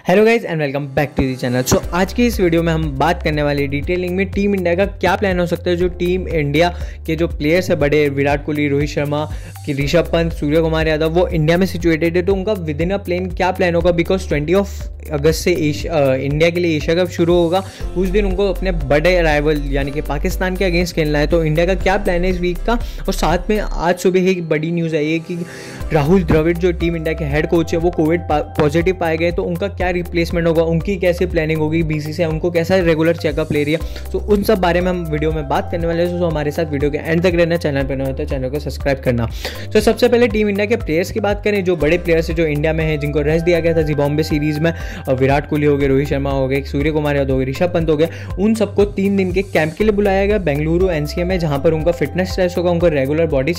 Hello guys and welcome back to the channel. So आज की इस वीडियो में हम बात करने वाले डिटेलिंग में टीम इंडिया का क्या प्लान हो सकता है। जो टीम इंडिया के जो प्लेयर्स है बड़े, विराट कोहली, रोहित शर्मा, ऋषभ पंत, सूर्य कुमार यादव, वो इंडिया में सिचुएटेड है, तो उनका विद इन अ प्लेन क्या प्लान होगा। बिकॉज 20 अगस्त से इंडिया के लिए एशिया कप शुरू होगा। उस दिन उनको अपने बड़े राइवल यानी कि पाकिस्तान के अगेंस्ट खेलना है, तो इंडिया का क्या प्लान है इस वीक का। और साथ में आज सुबह एक बड़ी न्यूज़ आई है कि राहुल द्रविड़ जो टीम इंडिया के हेड कोच है वो कोविड पॉजिटिव पाए गए, तो उनका क्या रिप्लेसमेंट होगा, उनकी कैसे प्लानिंग होगी, बीसीसीआई उनको कैसा रेगुलर चेकअप ले रही है। तो उन सब बारे में हम वीडियो में बात करने वाले हैं। तो हमारे साथ वीडियो के एंड तक रहना। चैनल पर नया हो तो चैनल को सब्सक्राइब करना। तो सबसे पहले टीम इंडिया के प्लेयर्स की बात करें। जो बड़े प्लेयर्स है जो इंडिया में है, जिनको रेस्ट दिया गया था जिम्बाब्वे सीरीज में, विराट कोहली हो गए, रोहित शर्मा हो गए, सूर्य कुमार यादव हो गए, ऋषभ पंत हो गए, उन सबको 3 दिन के कैंप के लिए बुलाया गया बेंगलुरु एनसीए में, जहां पर उनका फिटनेस टेस्ट होगा, उनका रेगुलर बॉडी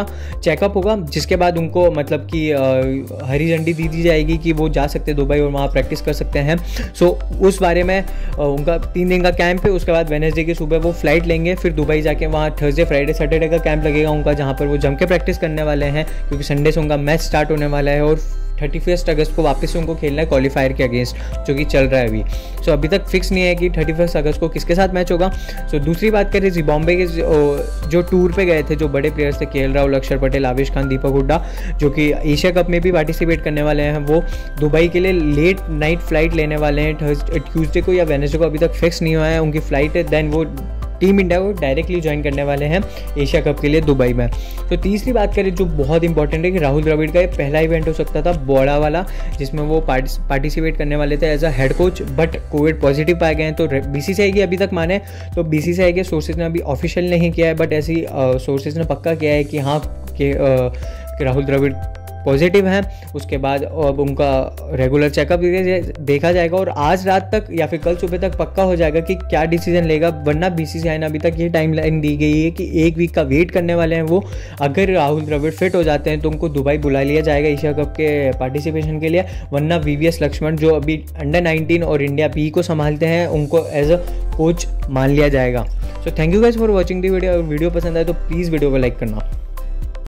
चेकअप होगा, जिसके बाद उनको मतलब कि हरी झंडी दी जाएगी कि वो जा सकते हैं दुबई और वहाँ प्रैक्टिस कर सकते हैं। सो उस बारे में उनका 3 दिन का कैंप है। उसके बाद वेडनेसडे की सुबह वो फ्लाइट लेंगे, फिर दुबई जाके वहाँ थर्सडे, फ्राइडे, सैटरडे का कैंप लगेगा उनका, जहाँ पर वो जम के प्रैक्टिस करने वाले हैं, क्योंकि संडे से उनका मैच स्टार्ट होने वाला है। और 31 अगस्त को वापस से उनको खेलना है क्वालिफायर के अगेंस्ट, जो कि चल रहा है अभी। सो अभी तक फिक्स नहीं है कि 31 अगस्त को किसके साथ मैच होगा। सो दूसरी बात करें, जिम्बाब्वे के जो टूर पे गए थे जो बड़े प्लेयर्स थे, केएल राहुल, अक्षर पटेल, आवेश खान, दीपक हुड्डा, जो कि एशिया कप में भी पार्टिसिपेट करने वाले हैं, वो दुबई के लिए लेट नाइट फ्लाइट लेने वाले हैं ट्यूसडे को या वेडनेसडे को, अभी तक फिक्स नहीं हुआ है उनकी फ्लाइट है। देन वो टीम इंडिया को डायरेक्टली ज्वाइन करने वाले हैं एशिया कप के लिए दुबई में। तो तीसरी बात करें जो बहुत इंपॉर्टेंट है कि राहुल द्रविड़ का ये पहला इवेंट हो सकता था बड़ा वाला, जिसमें वो पार्टिसिपेट करने वाले थे as a head coach, but covid positive पाए गए हैं। तो बीसीसीआई की अभी तक माने तो बीसीसीआई के सोर्सेज ने अभी ऑफिशियल नहीं किया है, बट ऐसी सोर्सेज ने पक्का किया है कि हाँ कि राहुल द्रविड़ पॉजिटिव हैं। उसके बाद अब उनका रेगुलर चेकअप देखा जाएगा और आज रात तक या फिर कल सुबह तक पक्का हो जाएगा कि क्या डिसीजन लेगा। वरना बीसीसीआई ने अभी तक ये टाइमलाइन दी गई है कि 1 वीक का वेट करने वाले हैं वो। अगर राहुल द्रविड़ फिट हो जाते हैं तो उनको दुबई बुला लिया जाएगा एशिया कप के पार्टिसिपेशन के लिए। वरना वीवीएस लक्ष्मण जो अभी अंडर 19 और इंडिया बी को संभालते हैं, उनको एज अ कोच मान लिया जाएगा। So thank you guys for watching the video. अगर वीडियो पसंद आए तो प्लीज़ वीडियो को लाइक करना।